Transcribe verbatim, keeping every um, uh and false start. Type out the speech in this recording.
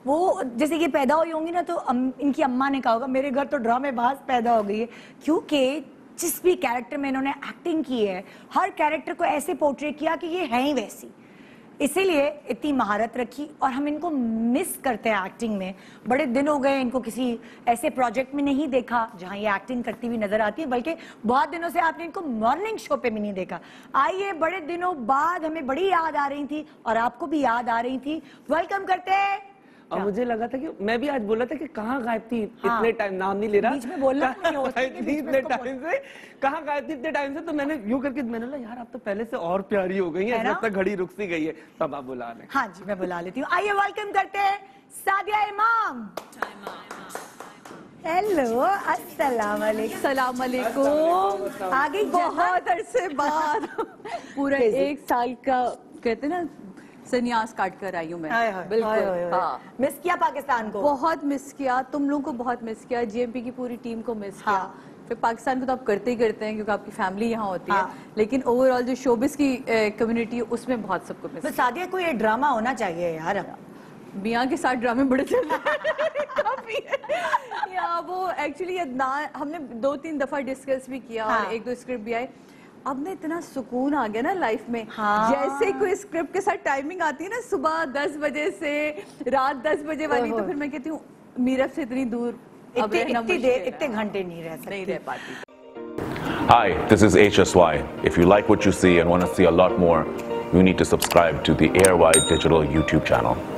वो जैसे ये पैदा हुई होंगी ना, तो अम, इनकी अम्मा ने कहा होगा मेरे घर तो ड्रामेबाज पैदा हो गई है, क्योंकि जिस भी कैरेक्टर में इन्होंने एक्टिंग की है, हर कैरेक्टर को ऐसे पोर्ट्रे किया कि ये है ही वैसी, इसीलिए इतनी महारत रखी। और हम इनको मिस करते हैं एक्टिंग में। बड़े दिन हो गए इनको किसी ऐसे प्रोजेक्ट में नहीं देखा जहां ये एक्टिंग करती हुई नजर आती है, बल्कि बहुत दिनों से आपने इनको मॉर्निंग शो पे भी नहीं देखा। आइए, बड़े दिनों बाद हमें बड़ी याद आ रही थी और आपको भी याद आ रही थी, वेलकम करते हैं। और मुझे लगा था कि मैं भी आज बोला था कि कहाँ गायब थी हाँ, इतने टाइम, नाम नहीं ले रहा, बीच में बोलना नहीं हो सकता, इतने टाइम से कहाँ गायब थी इतने टाइम से। तो मैंने यूं करके मैंने बोला यार आप तो पहले से और प्यारी हो गई है, जब तक घड़ी रुक सी गई है, तब आप बुला लें। हाँ जी, मैं बुला लेती हूँ। आइए, वेलकम करते हैं सादिया इमाम। हेलो, अस्सलाम वालेकुम। सलाम अलैकुम। आगे बहुत अरसे बाद पूरा एक साल का कहते ना संन्यास काट कर आई हूँ मैं। बिल्कुल, हाँ। मिस किया पाकिस्तान को, बहुत मिस किया, तुम लोगों को बहुत मिस किया, जीएमपी की पूरी टीम को मिस किया। फिर पाकिस्तान को तो आप करते ही करते हैं क्योंकि आपकी फैमिली यहाँ होती है, लेकिन ओवरऑल जो शोबिस की कम्युनिटी है उसमें बहुत सबको मिस किया। सादिया कोई ये ड्रामा होना चाहिए यार, अब मियाँ के साथ ड्रामे बड़े चल रहे हैं काफी या वो एक्चुअली हमने दो तीन दफा डिस्कस भी किया और एक दो स्क्रिप्ट भी आए। अब ना इतना सुकून आ गया ना लाइफ में। हाँ। जैसे कोई स्क्रिप्ट के साथ टाइमिंग आती है ना सुबह दस बजे से रात दस बजे वाली, तो फिर मैं कहती हूँ मीरब से इतनी दूर अब रहना मुश्किल है, इतने घंटे नहीं रह सकती, नहीं रह पाती। Hi, this is H S Y. If you like what you see and want to see a lot more, you need to subscribe to the Airwide Digital YouTube channel.